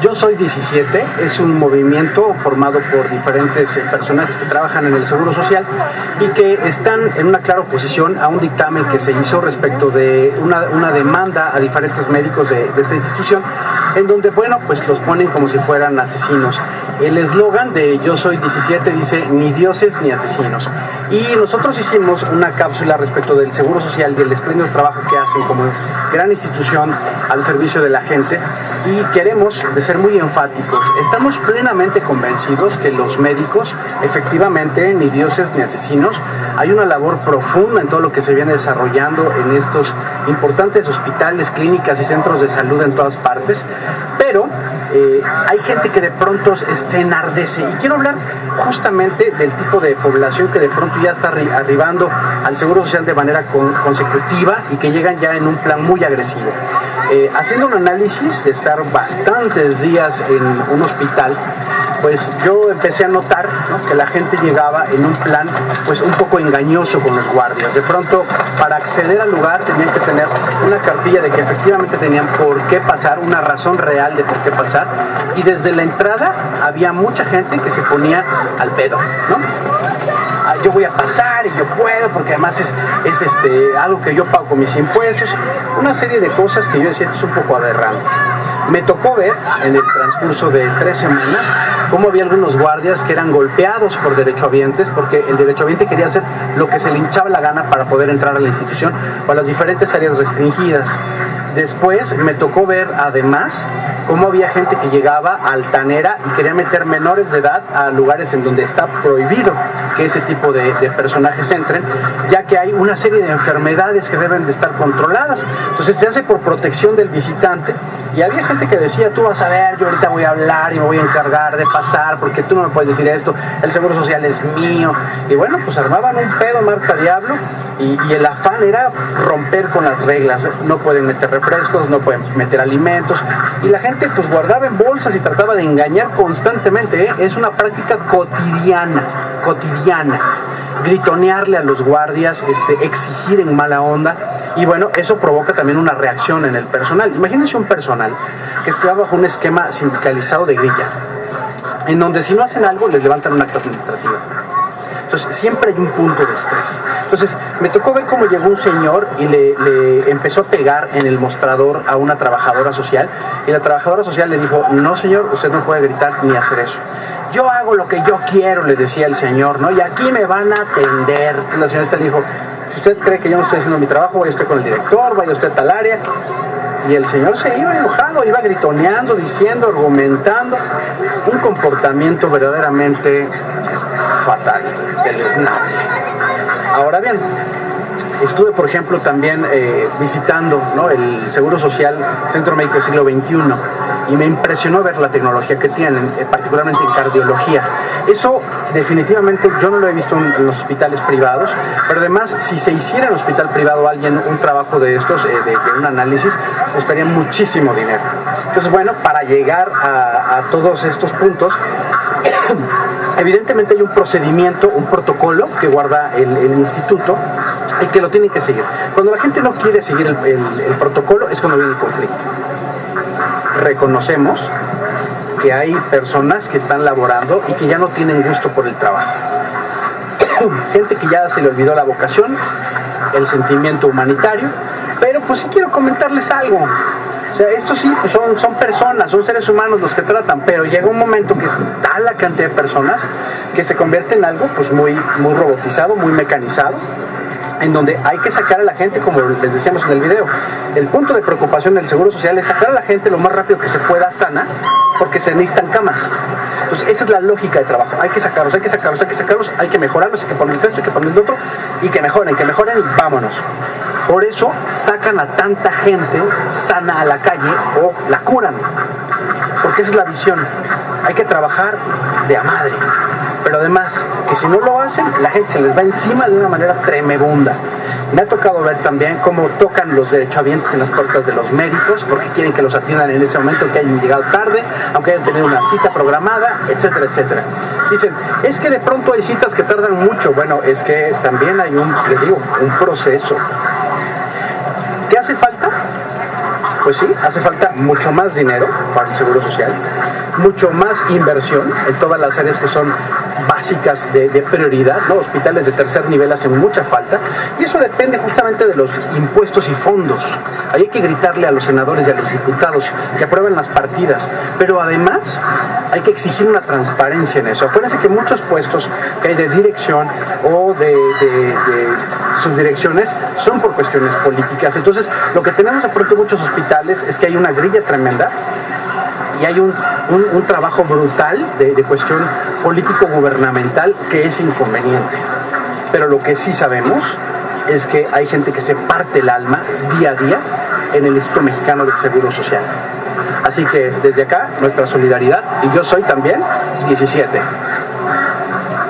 Yo Soy 17 es un movimiento formado por diferentes personajes que trabajan en el Seguro Social y que están en una clara oposición a un dictamen que se hizo respecto de una demanda a diferentes médicos de esta institución, en donde, bueno, pues los ponen como si fueran asesinos. El eslogan de Yo Soy 17 dice: ni dioses ni asesinos. Y nosotros hicimos una cápsula respecto del Seguro Social y el espléndido trabajo que hacen como gran institución al servicio de la gente, y queremos ser muy enfáticos. Estamos plenamente convencidos que los médicos, efectivamente, ni dioses ni asesinos. Hay una labor profunda en todo lo que se viene desarrollando en estos importantes hospitales, clínicas y centros de salud en todas partes, pero hay gente que de pronto se enardece, y quiero hablar justamente del tipo de población que de pronto ya está arribando al Seguro Social de manera consecutiva y que llegan ya en un plan muy agresivo. Haciendo un análisis de estar bastantes días en un hospital, pues yo empecé a notar, ¿no?, que la gente llegaba en un plan pues un poco engañoso con los guardias. De pronto, para acceder al lugar tenían que tener una cartilla de que efectivamente tenían por qué pasar, una razón real de por qué pasar, y desde la entrada había mucha gente que se ponía al pedo, ¿no? Yo voy a pasar y yo puedo, porque además es algo que yo pago con mis impuestos, una serie de cosas que yo decía, esto es un poco aberrante. Me tocó ver en el transcurso de 3 semanas cómo había algunos guardias que eran golpeados por derechohabientes, porque el derechohabiente quería hacer lo que se le hinchaba la gana para poder entrar a la institución o a las diferentes áreas restringidas. Después me tocó ver además cómo había gente que llegaba altanera y quería meter menores de edad a lugares en donde está prohibido que ese tipo de personajes entren, ya que hay una serie de enfermedades que deben de estar controladas. Entonces se hace por protección del visitante, y había gente que decía: tú vas a ver, yo ahorita voy a hablar y me voy a encargar de pasar, porque tú no me puedes decir esto, el Seguro Social es mío. Y bueno, pues armaban un pedo marca diablo, y el afán era romper con las reglas. No pueden meter refrescos, no pueden meter alimentos, y la gente pues guardaba en bolsas y trataba de engañar constantemente, ¿eh? Es una práctica cotidiana, gritonearle a los guardias, exigir en mala onda, y bueno, eso provoca también una reacción en el personal. Imagínense un personal que está bajo un esquema sindicalizado de grilla, en donde si no hacen algo les levantan un acta administrativa. Entonces siempre hay un punto de estrés. Entonces me tocó ver cómo llegó un señor y le empezó a pegar en el mostrador a una trabajadora social, y la trabajadora social le dijo: no señor, usted no puede gritar ni hacer eso. Yo hago lo que yo quiero, le decía el señor, ¿no? Y aquí me van a atender. Entonces la señorita le dijo: si usted cree que yo no estoy haciendo mi trabajo, vaya usted con el director, vaya usted a tal área. Y el señor se iba enojado, iba gritoneando, diciendo, argumentando, un comportamiento verdaderamente fatal, deleznable. Ahora bien, estuve, por ejemplo, también visitando, ¿no?, el Seguro Social Centro Médico Siglo XXI, y me impresionó ver la tecnología que tienen, particularmente en cardiología. Eso definitivamente yo no lo he visto en los hospitales privados, pero además, si se hiciera en el hospital privado alguien un trabajo de estos, de un análisis, costaría muchísimo dinero. Entonces, bueno, para llegar a todos estos puntos, evidentemente hay un procedimiento, un protocolo que guarda el instituto, y que lo tienen que seguir. Cuando la gente no quiere seguir el protocolo es cuando viene el conflicto. Reconocemos que hay personas que están laborando y que ya no tienen gusto por el trabajo. Gente que ya se le olvidó la vocación, el sentimiento humanitario, pero pues sí quiero comentarles algo. O sea, estos sí, pues son personas, son seres humanos los que tratan, pero llega un momento que es tal la cantidad de personas que se convierte en algo pues muy robotizado, muy mecanizado, en donde hay que sacar a la gente, como les decíamos en el video. El punto de preocupación del Seguro Social es sacar a la gente lo más rápido que se pueda sana, porque se necesitan camas. Entonces esa es la lógica de trabajo: hay que sacarlos, hay que mejorarlos, hay que ponerles esto, hay que ponerles lo otro, y que mejoren y vámonos. Por eso sacan a tanta gente sana a la calle o la curan, porque esa es la visión. Hay que trabajar de a madre, pero además que si no lo hacen, la gente se les va encima de una manera tremenda. Me ha tocado ver también cómo tocan los derechohabientes en las puertas de los médicos, porque quieren que los atiendan en ese momento, que hayan llegado tarde, aunque hayan tenido una cita programada, etcétera, etcétera. Dicen: es que de pronto hay citas que tardan mucho. Bueno, es que también hay un proceso. ¿Qué hace falta? Pues sí, hace falta mucho más dinero para el Seguro Social, mucho más inversión en todas las áreas que son básicas de prioridad, ¿no? Hospitales de tercer nivel hacen mucha falta y eso depende justamente de los impuestos y fondos. Ahí hay que gritarle a los senadores y a los diputados que aprueben las partidas, pero además hay que exigir una transparencia en eso. Acuérdense que muchos puestos que hay de dirección o de subdirecciones son por cuestiones políticas. Entonces, lo que tenemos de pronto en muchos hospitales es que hay una grilla tremenda y hay un trabajo brutal de cuestión político-gubernamental que es inconveniente. Pero lo que sí sabemos es que hay gente que se parte el alma día a día en el Instituto Mexicano del Seguro Social. Así que desde acá, nuestra solidaridad, y yo soy también 17.